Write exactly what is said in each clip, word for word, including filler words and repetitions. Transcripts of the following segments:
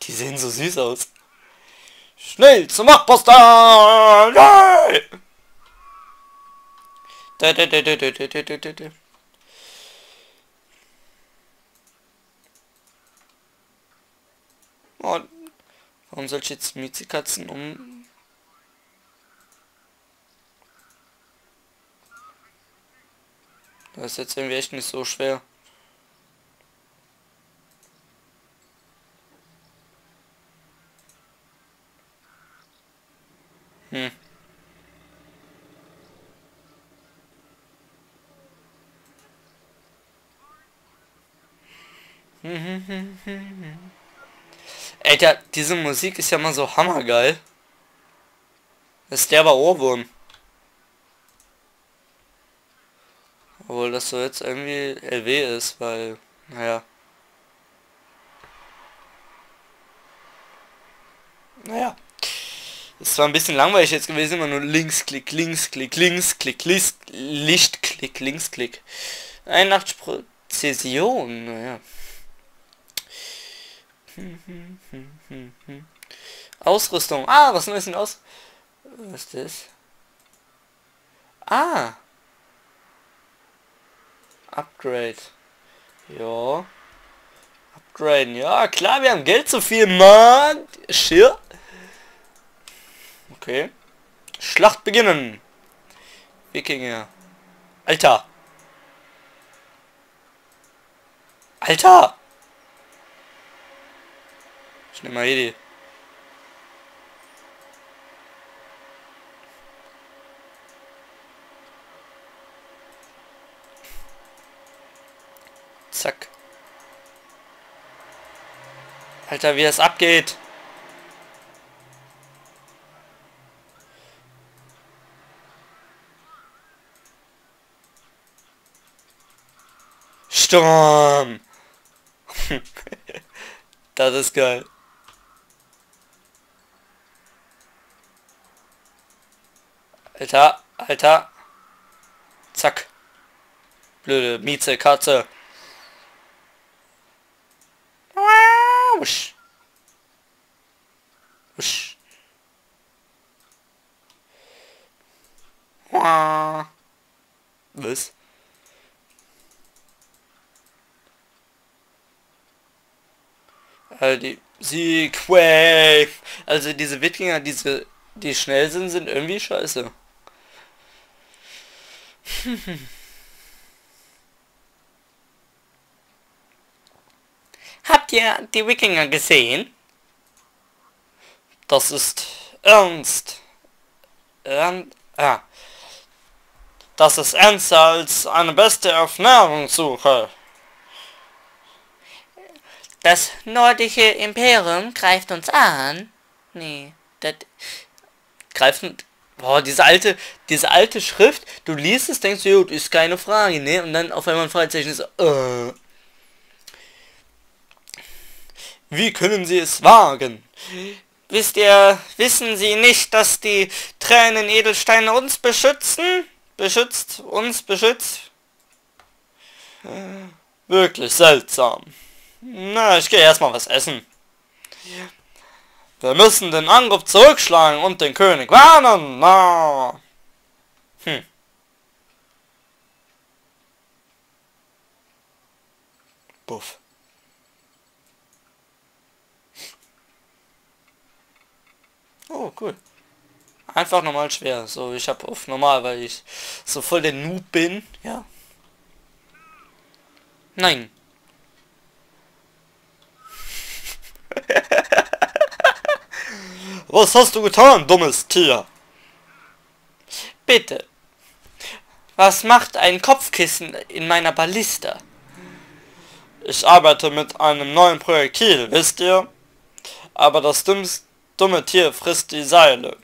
Die sehen so süß aus. Schnell zum Machposter! Nein! Da, da, da, da, da, da, da, da, da. Oh, warum soll ich jetzt Miezekatzen um... Das ist jetzt irgendwie echt nicht so schwer. Hm. Alter, diese Musik ist ja mal so hammergeil. Das ist der aber Ohrwurm. Obwohl das so jetzt irgendwie L W ist, weil, naja. Naja. Ist zwar ein bisschen langweilig jetzt gewesen, immer nur links, klick, links, klick, links, klick, Licht, Licht, klick, links, klick. einundachtzig Präzision, naja. Ausrüstung. Ah, was Neues denn aus? Was ist das? Ah. Upgrade. Ja. Upgraden. Ja, klar, wir haben Geld zu viel, Mann. Schirr. Okay. Schlacht beginnen. Wikinger. Alter. Alter. Ich nehme mal hier die. Zack. Alter, wie das abgeht. Sturm. Das ist geil. Alter, Alter. Zack. Blöde Mieze, Katze. Wusch. Wusch. Was? Also die Siegway. Also diese Wikinger, diese, die schnell sind, sind irgendwie scheiße. Habt ihr die Wikinger gesehen? Das ist ernst. Ern ah. Das ist ernster als eine Beste auf Nahrungssuche. Das nordische Imperium greift uns an. Nee, das greift... Boah, diese alte, diese alte Schrift, du liest es, denkst du, ist keine Frage, ne? Und dann auf einmal ein Fragezeichen ist, äh... Wie können Sie es wagen? Wisst ihr, wissen Sie nicht, dass die Tränen Edelsteine uns beschützen? Beschützt, uns beschützt? Äh, wirklich seltsam. Na, ich gehe erstmal was essen. Wir müssen den Angriff zurückschlagen und den König warnen. Na. Hm. Buff. Oh, cool. Einfach normal schwer. So, ich habe auf normal, weil ich so voll der Noob bin. Ja. Nein. Was hast du getan, dummes Tier? Bitte. Was macht ein Kopfkissen in meiner Ballista? Ich arbeite mit einem neuen Projektil, wisst ihr? Aber das dumme Tier frisst die Seile.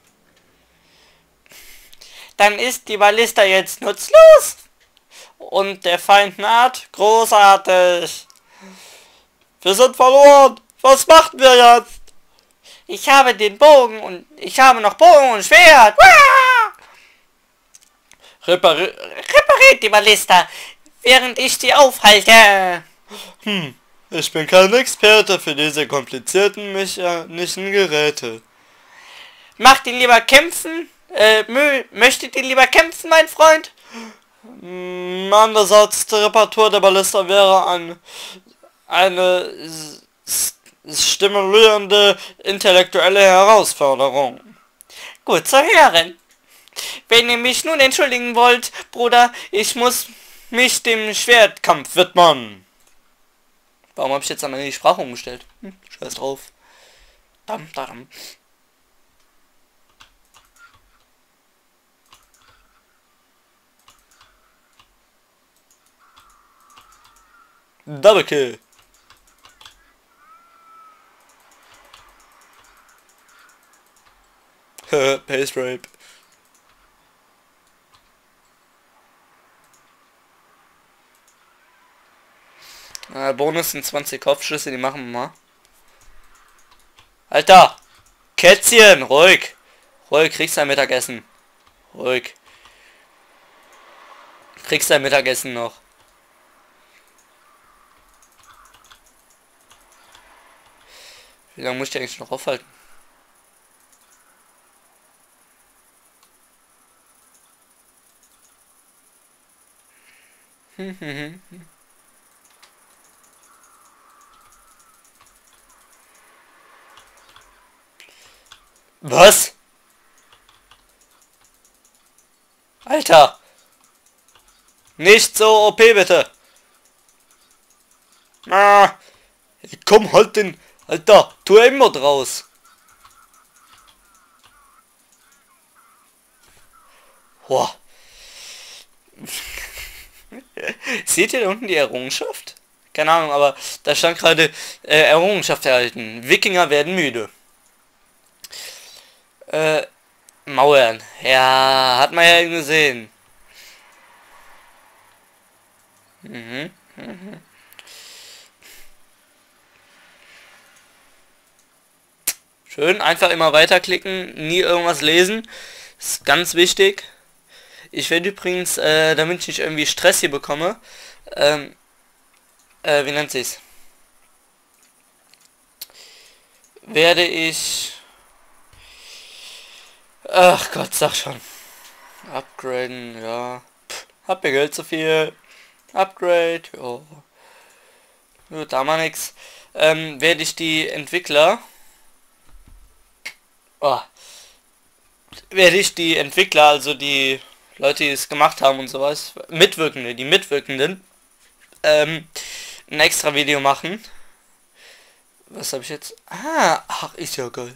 Dann ist die Ballista jetzt nutzlos. Und der Feind naht. Großartig. Wir sind verloren. Was machen wir jetzt? Ich habe den Bogen und ich habe noch Bogen und Schwert. Repari repariert die Ballista, während ich sie aufhalte. Hm, Ich bin kein Experte für diese komplizierten mechanischen Geräte. Macht ihn lieber kämpfen? Äh, mö möchtet ihr lieber kämpfen, mein Freund? Mm, andererseits, die Reparatur der Ballista wäre ein, eine stimulierende intellektuelle Herausforderung. Gut zu hören. Wenn ihr mich nun entschuldigen wollt, Bruder, ich muss mich dem Schwertkampf widmen. Warum habe ich jetzt einmal die Sprache umgestellt? Hm, scheiß drauf. Dam, dam. Double Kill. Pace Rape. Äh, Bonus sind zwanzig Kopfschüsse, die machen wir mal. Alter! Kätzchen! Ruhig! Ruhig, kriegst dein Mittagessen. Ruhig. Kriegst dein Mittagessen noch. Wie lange muss ich eigentlich noch aufhalten? Hm, hm, hm, hm. Was? Alter! Nicht so O P, bitte! Ah, komm, halt den... Alter, tu immer draus! Boah. Seht ihr da unten die Errungenschaft? Keine Ahnung, aber da stand gerade äh, Errungenschaft erhalten. Wikinger werden müde. Äh, Mauern. Ja, hat man ja gesehen. Mhm. Mhm. Schön, einfach immer weiterklicken, nie irgendwas lesen. Ist ganz wichtig. Ich werde übrigens, äh, damit ich nicht irgendwie Stress hier bekomme, ähm, äh, wie nennt sich's? Werde ich... Ach Gott, sag schon. Upgraden, ja. Pff, hab mir Geld zu viel. Upgrade, ja. Gut, da mal nix. Ähm, werde ich die Entwickler... Oh. Werde ich die Entwickler, also die Leute, die es gemacht haben und sowas, Mitwirkende, die Mitwirkenden, ähm, ein extra Video machen. Was habe ich jetzt? Ah, ach, ist ja geil.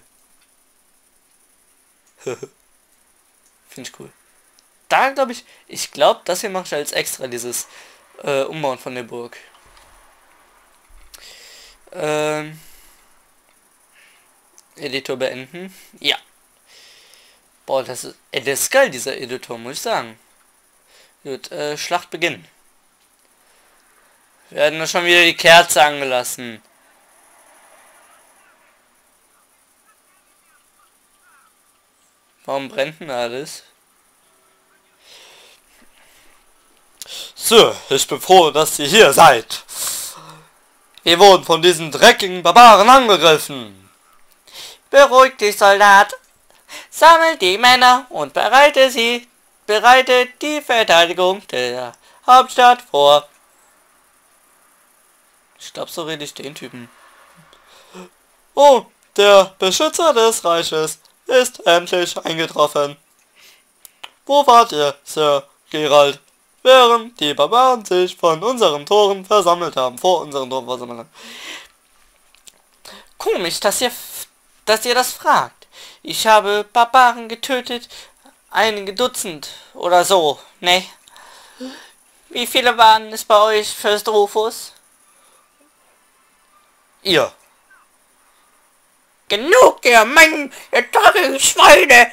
Finde ich cool. Da glaube ich, ich glaube, das hier mache ich als extra, dieses äh, Umbauen von der Burg. Ähm, Editor beenden. Ja. Boah, das ist, ey, das ist geil, dieser Editor, muss ich sagen. Gut, äh, Schlacht beginnen. Wir werden schon wieder die Kerze angelassen. Warum brennt denn alles? So, ich bin froh, dass ihr hier seid. Wir wurden von diesen dreckigen Barbaren angegriffen. Beruhig dich, Soldat. Sammelt die Männer und bereite sie, bereite die Verteidigung der Hauptstadt vor. Ich glaube, so rede ich den Typen. Oh, der Beschützer des Reiches ist endlich eingetroffen. Wo wart ihr, Sir Gerald, während die Barbaren sich von unseren Toren versammelt haben, vor unseren Toren versammelt haben? Komisch, dass ihr, dass ihr das fragt. Ich habe Barbaren getötet, einige Dutzend oder so, ne? Wie viele waren es bei euch, Fürst Rufus? Ihr. Genug, ihr Mann, ihr dreckigen Schweine!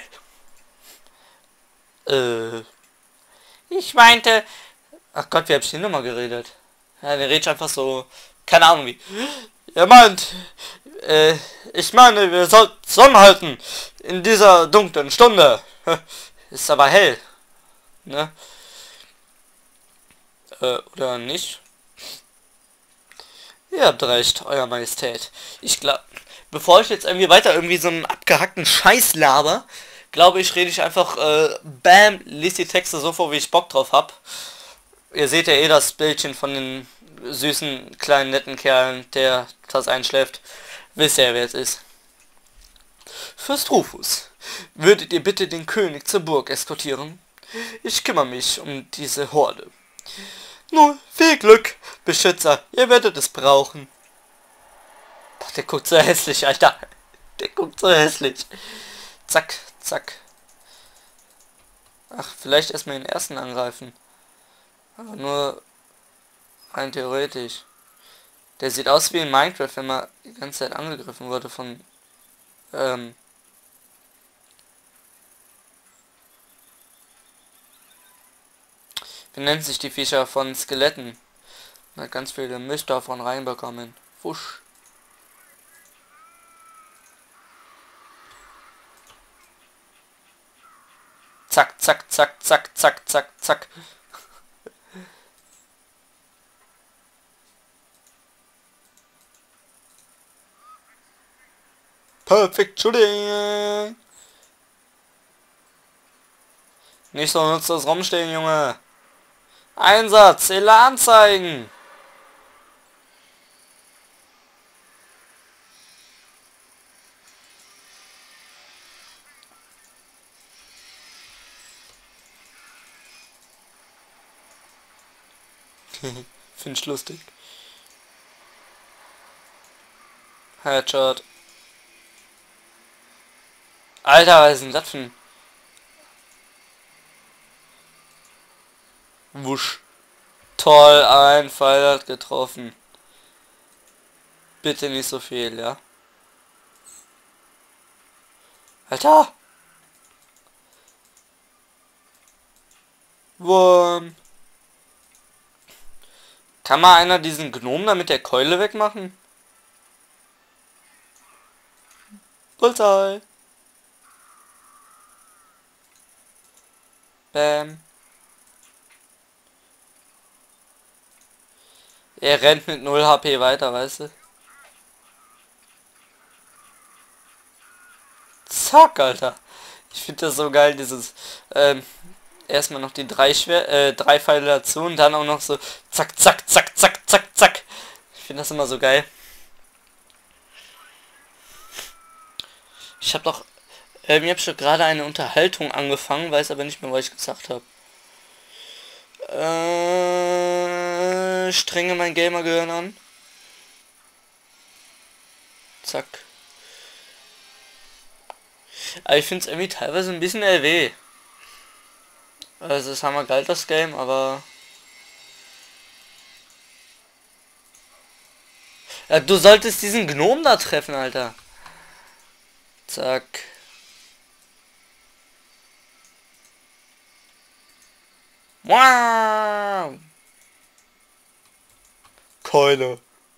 Äh. Ich meinte... Ach Gott, wie hab ich denn nochmal geredet? Ja, der redet einfach so... Keine Ahnung wie. Ihr meint... Äh, ich meine, wir sollten zusammenhalten in dieser dunklen Stunde. Ist aber hell. Ne? Äh, oder nicht? Ihr habt recht, Euer Majestät. Ich glaube, bevor ich jetzt irgendwie weiter irgendwie so einen abgehackten Scheiß laber, glaube ich, rede ich einfach, äh, bam, lies die Texte so vor, wie ich Bock drauf hab. Ihr seht ja eh das Bildchen von den süßen, kleinen, netten Kerlen, der das einschläft. Wisst ihr, wer es ist. Fürst Rufus, würdet ihr bitte den König zur Burg eskortieren? Ich kümmere mich um diese Horde. Nun, viel Glück, Beschützer, ihr werdet es brauchen. Boah, der guckt so hässlich, Alter. Der guckt so hässlich. Zack, zack. Ach, vielleicht erstmal den ersten angreifen. Aber nur rein theoretisch. Der sieht aus wie in Minecraft, wenn man die ganze Zeit angegriffen wurde von... Ähm... Wie nennt sich die Viecher von Skeletten? Man hat ganz viele Mist davon reinbekommen. Wusch. Zack, zack, zack, zack, zack, zack, zack. Perfect shooting. Nicht so nutzlos rumstehen, Junge. Einsatz, Elan zeigen. Finde ich lustig. Headshot. Alter, was ist denn das für ein... Wusch. Toll, ein Pfeil hat getroffen. Bitte nicht so viel, ja? Alter! Wurm. Kann mal einer diesen Gnom da mit der Keule wegmachen? Bullseye. Bam. Er rennt mit null H P weiter, weißt du? Zack, Alter. Ich finde das so geil, dieses, ähm, erstmal noch die drei Schwer äh, drei Pfeile dazu und dann auch noch so zack, zack, zack, zack, zack, zack. Ich finde das immer so geil. Ich habe doch, ähm, ich habe schon gerade eine Unterhaltung angefangen, weiß aber nicht mehr, was ich gesagt habe. Äh, strenge mein Gamer-Gehirn an. Zack. Aber ich finde es irgendwie teilweise ein bisschen L W. Also es haben wir geil das Game, aber... Ja, du solltest diesen Gnom da treffen, Alter. Zack. Wow. Keule.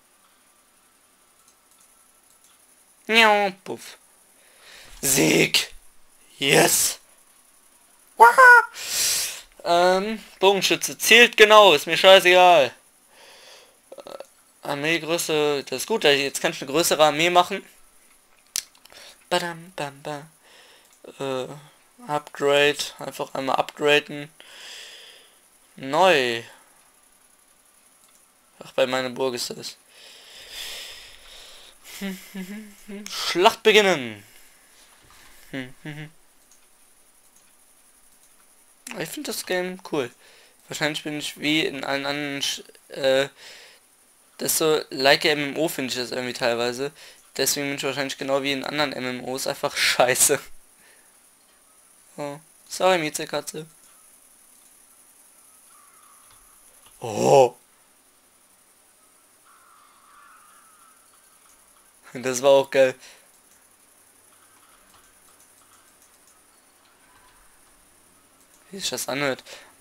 Ja, puff. Sieg. Yes. Wow. Ähm, Bogenschütze zählt genau, ist mir scheißegal. Äh, Armeegröße, das ist gut, jetzt kann ich eine größere Armee machen. Badam, bam, bam. Äh, Upgrade, einfach einmal upgraden. Neu. Ach, bei meiner Burg ist das. Schlacht beginnen. Ich finde das Game cool. Wahrscheinlich bin ich wie in allen anderen... Sch äh, das ist so... Like M M O finde ich das irgendwie teilweise. Deswegen bin ich wahrscheinlich genau wie in anderen M M Os einfach scheiße. Oh. Sorry, Miezekatze. Oh. Das war auch geil. Wie sich das anhört.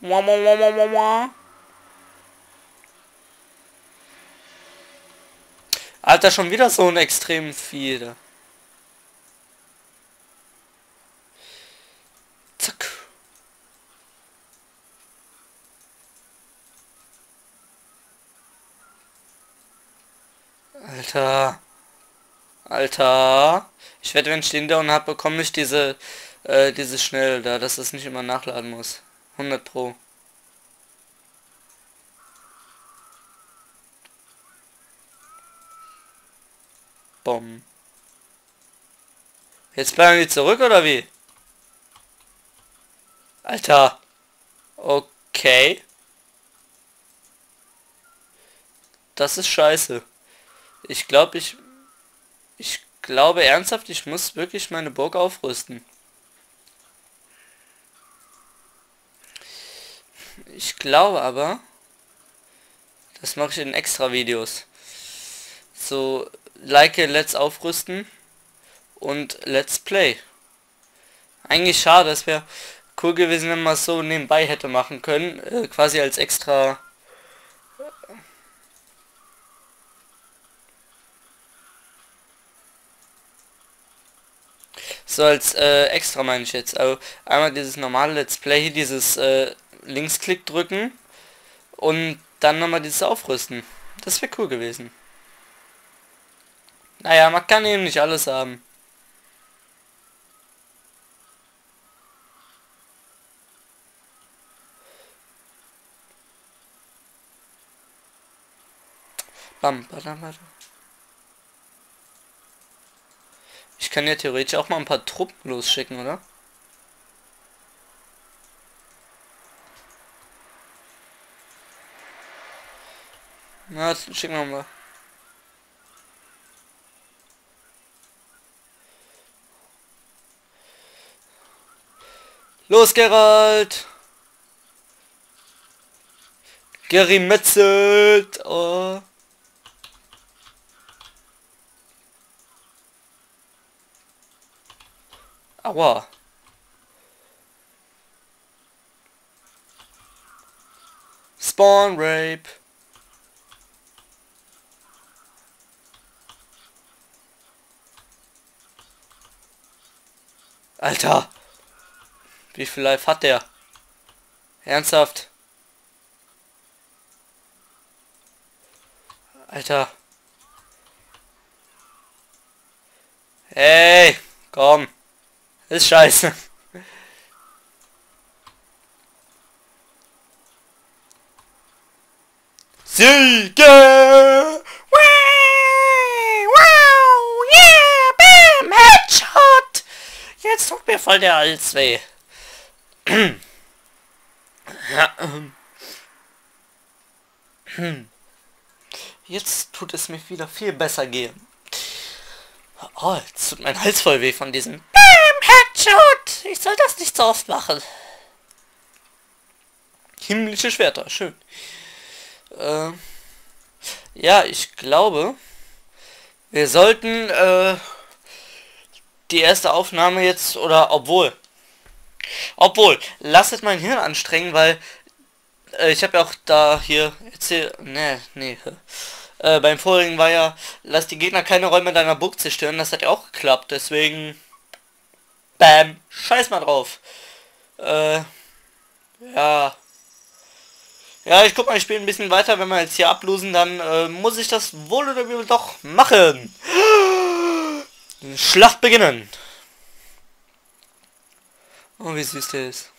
Alter, schon wieder so ein extrem viel. Zack. Alter. Alter. Ich wette, wenn ich den down habe, bekomme ich diese, äh, diese schnell da, dass es nicht immer nachladen muss. hundert Pro. Bom. Jetzt bleiben die zurück, oder wie? Alter. Okay. Das ist scheiße. Ich glaube, ich... Ich glaube ernsthaft, ich muss wirklich meine Burg aufrüsten. Ich glaube aber... Das mache ich in extra Videos. So, like, let's aufrüsten. Und let's play. Eigentlich schade, das wäre cool gewesen, wenn man es so nebenbei hätte machen können. Äh, quasi als extra... So als äh, extra meine ich jetzt. Also einmal dieses normale Let's Play hier, dieses äh, Linksklick drücken und dann nochmal dieses Aufrüsten. Das wäre cool gewesen. Naja, man kann eben nicht alles haben. Bam, badam, badam. Ich kann ja theoretisch auch mal ein paar Truppen losschicken, oder? Na, schicken wir mal. Los, Geralt! Gerimetzelt! Oh. Aua. Spawn Rape. Alter. Wie viel Life hat der? Ernsthaft? Alter. Hey, komm. Ist scheiße. Siege! Wow, yeah, bam, Headshot! Jetzt tut mir voll der Hals weh. Jetzt tut es mir wieder viel besser gehen. Oh, jetzt tut mein Hals voll weh von diesem Bam, Headshot! Ich soll das nicht so oft machen. Himmlische Schwerter, schön. Äh, ja, ich glaube, wir sollten äh, die erste Aufnahme jetzt, oder obwohl, obwohl, lasst mein Hirn anstrengen, weil äh, ich habe ja auch da hier erzählt, ne, nee, äh, beim vorigen war ja, lass die Gegner keine Räume deiner Burg zerstören, das hat ja auch geklappt, deswegen, bam, scheiß mal drauf. Äh, ja. Ja, ich guck mal, ich spiele ein bisschen weiter. Wenn wir jetzt hier ablosen, dann äh, muss ich das wohl oder übel doch machen. Schlacht beginnen. Oh, wie süß der ist.